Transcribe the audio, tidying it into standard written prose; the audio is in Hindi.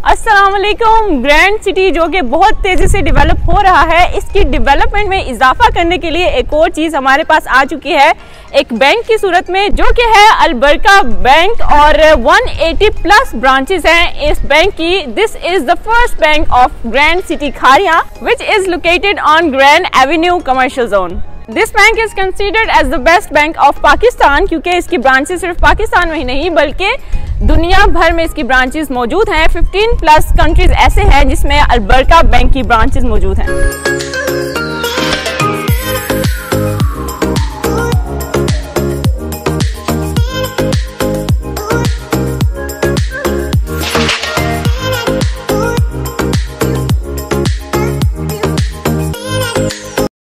अस्सलाम वालेकुम। ग्रैंड सिटी जो कि बहुत तेजी से डेवलप हो रहा है, इसकी डेवलपमेंट में इजाफा करने के लिए एक और चीज हमारे पास आ चुकी है, एक बैंक की सूरत में, जो कि है अलबरका बैंक और 180 प्लस ब्रांचेस हैं इस बैंक की। This is the first bank of grand city Kharian which is located on grand avenue commercial zone. This bank is considered as the best bank of Pakistan, क्योंकि इसकी ब्रांचेस सिर्फ पाकिस्तान में ही नहीं बल्कि दुनिया भर में इसकी ब्रांचेस मौजूद हैं। 15 प्लस कंट्रीज ऐसे हैं जिसमें अलबरका बैंक की ब्रांचेस मौजूद हैं।